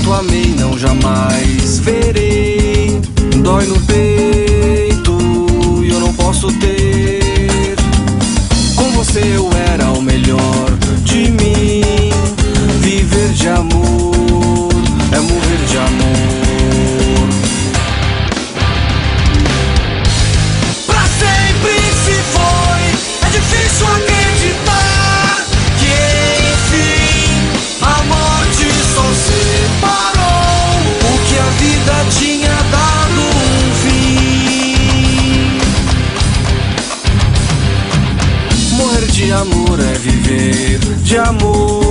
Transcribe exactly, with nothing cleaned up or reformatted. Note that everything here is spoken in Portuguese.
tanto amei, não jamais verei. Dói no peito e eu não posso ter. Com você eu era o melhor de mim. Viver de amor é morrer de amor. Pra sempre se foi, é difícil acreditar que enfim a morte só separou o que a vida tinha dado um fim. Morrer de amor é viver de amor.